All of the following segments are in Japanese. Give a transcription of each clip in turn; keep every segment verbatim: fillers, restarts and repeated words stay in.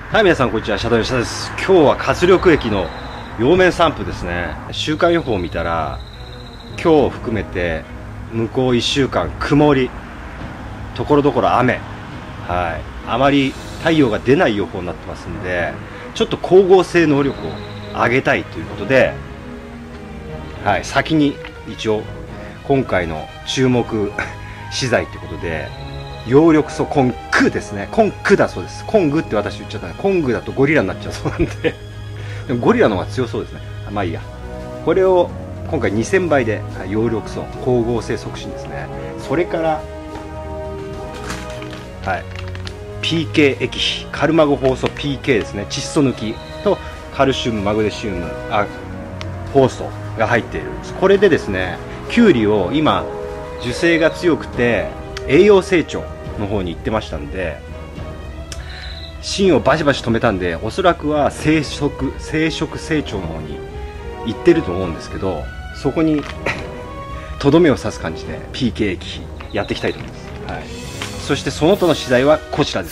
はい、皆さんこんにちは、シャドウの下です。今日は活力液の葉面散布ですね。週間予報を見たら今日を含めて向こういっしゅうかん曇り、ところどころ雨、はい、あまり太陽が出ない予報になってますんで、ちょっと光合成能力を上げたいということで、はい、先に一応今回の注目資材ということで葉緑素コングですね。コングだそうです。コングって私言っちゃったね。コングだとゴリラになっちゃうそうなんででもゴリラの方が強そうですね。まあいいや。これを今回にせんばいで葉緑素光合成促進ですね。それからはい ピーケー 液肥カルマゴホウ素 ピーケー ですね。窒素抜きとカルシウムマグネシウムあホウ素が入っている。これでですね、キュウリを今樹勢が強くて栄養成長の方に行ってましたんで、芯をバシバシ止めたんで、おそらくは生殖生殖成長の方に行ってると思うんですけど、そこにとどめを刺す感じで ピーケー 液肥やっていきたいと思います。はい、そしてその他の資材はこちらです。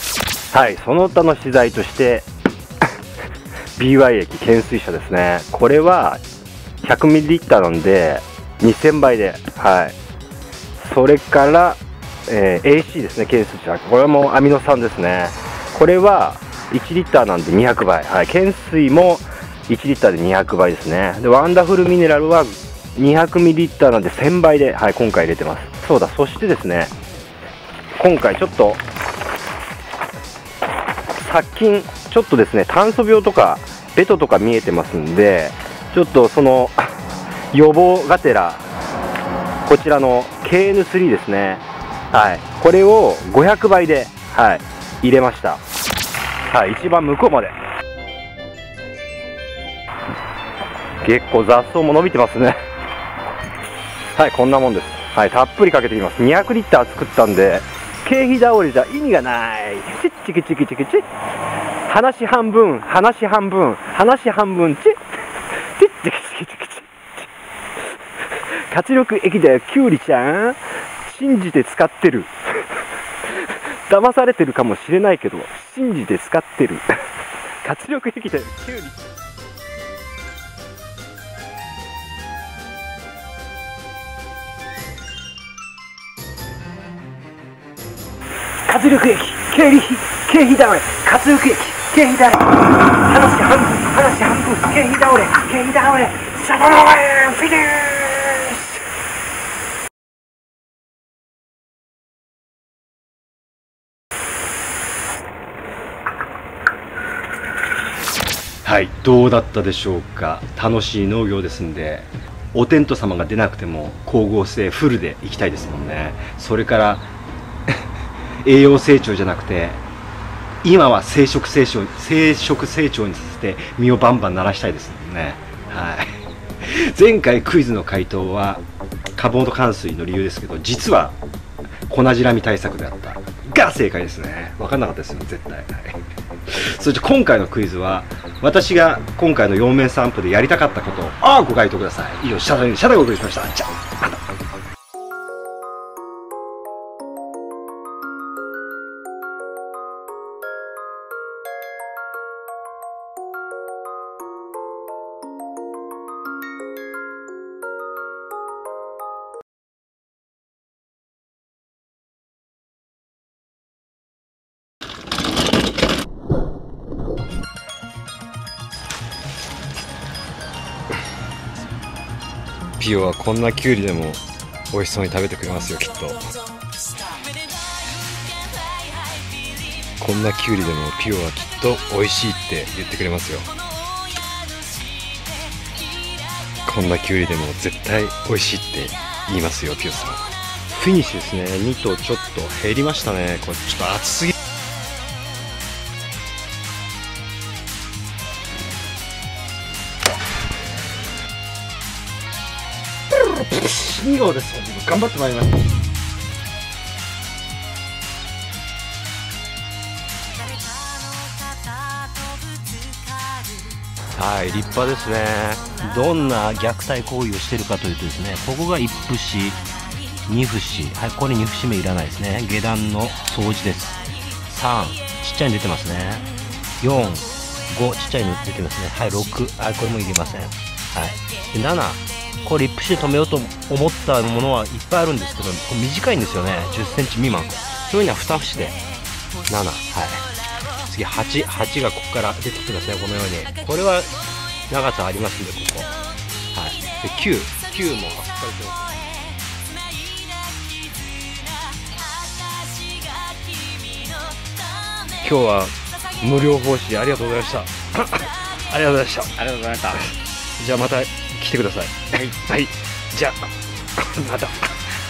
はい、その他の資材としてビーワイ 液懸垂車ですね。これは ひゃくミリリッター なんでにせんばいで、はい、それからえー、エーシー ですね。懸垂車、これはもうアミノ酸ですね。これはいちリッターなんでにひゃくばい、はい、懸垂もいちリッターでにひゃくばいですね。でワンダフルミネラルはにひゃくミリリッターなんでせんばいで、はい、今回入れてます。そうだ、そしてですね、今回ちょっと殺菌ちょっとですね、炭素病とかベトとか見えてますんで、ちょっとその予防がてらこちらの ケーエヌスリー ですね。はい、これをごひゃくばいで、はい、入れました。はい、一番向こうまで結構雑草も伸びてますね。はい、こんなもんです。はい、たっぷりかけていきます。にひゃくリッター作ったんで経費倒れじゃ意味がない。チッチキチキチキチッ、話半分話半分話半分チッチッチキチキチキチッ、活力液だよキュウリちゃん、信じて使ってる騙されてるかもしれないけど信じて使ってる活力液だよキュウリ。活力液経費経費倒れ、活力液経費倒れ、話半分話半分経費倒れ経費倒れ、シャバラワインフィニッシュ。はい、どうだったでしょうか。楽しい農業ですんで、お天道様が出なくても光合成フルでいきたいですもんね。それから栄養成長じゃなくて今は生殖成長生殖成長にさせて実をバンバン鳴らしたいですもんね。はい、前回クイズの回答は株元冠水の理由ですけど、実は粉じらみ対策であったが正解ですね。分かんなかったですよ絶対。はい、そして今回のクイズは私が今回の葉面散布でやりたかったことをあご回答ください。以上、シャドウシャドウをお送りしました。じゃあまた。ピオはこんなキュウリでも美味しそうに食べてくれますよ、きっと。こんなキュウリでもピオはきっと美味しいって言ってくれますよ。こんなキュウリでも絶対美味しいって言いますよ、ピオさん。フィニッシュですね。にとちょっと減りましたね。これちょっと熱すぎ。に号です。頑張ってまいりました。はい、立派ですね。どんな虐待行為をしているかというとですね、ここがいち節に節、はい、これに節目いらないですね。下段の掃除です。さん、ちっちゃいに出てますね。 よん、ご、ちっちゃいの出てますね。はい、ろく、はい、これもいりません。はい。で、なな、こうリップ紙で止めようと思ったものはいっぱいあるんですけど、これ短いんですよね。じゅっセンチ未満。そういうのはに節でなな、はい。次はち、はちがここから出てきてますね、このように。これは長さありますんで、ここ。はい。で、きゅう、きゅうもあっさりしてます。今日は無料奉仕ありがとうございました。ありがとうございました。 ありがとうございました。 じゃあまた来てください。はい。はい。じゃあまた。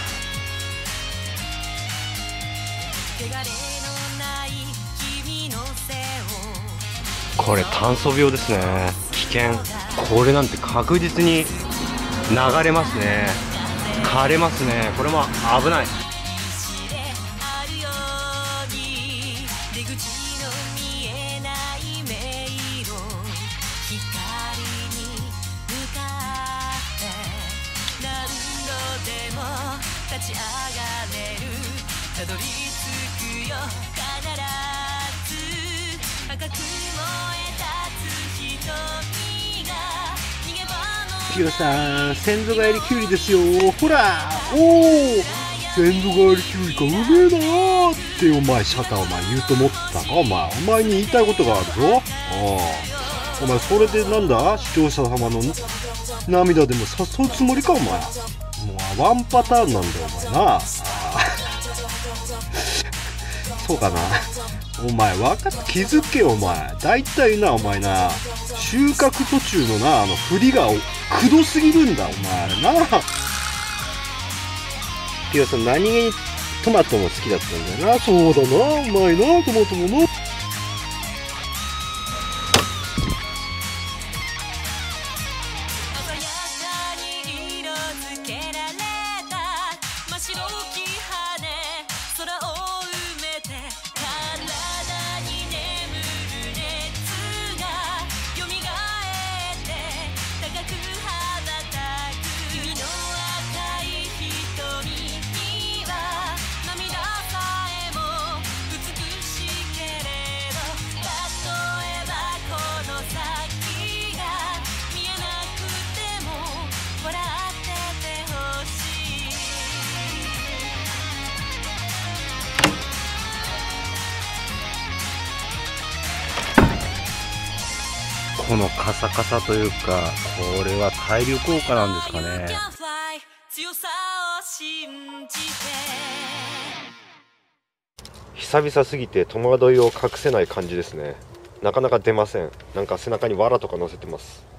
これ炭素病ですね。危険。これなんて確実に流れますね。枯れますね。これも危ない。立ち上がれる、たどり着くよ必ず、赤く燃え立つ瞳が逃げ場のピヨさん、先祖返りキュウリですよ。ほら、おお、先祖返りキュウリか、うめえなーってお前シャターお前言うと思ったか。お前お前に言いたいことがあるぞ。お前それでなんだ、視聴者様の涙でも誘うつもりかお前。もうワンパターンなんだよお前な。そうかな、お前分かった、気づけよお前。だいたいなお前な、収穫途中のなあの振りがくどすぎるんだお前な。ピヨさん何気にトマトも好きだったんだよな。そうだな、うまいなトマトもな。このカサカサというか、これは対流効果なんですかね。久々すぎて戸惑いを隠せない感じですね。なかなか出ません。なんか背中に藁とか乗せてます。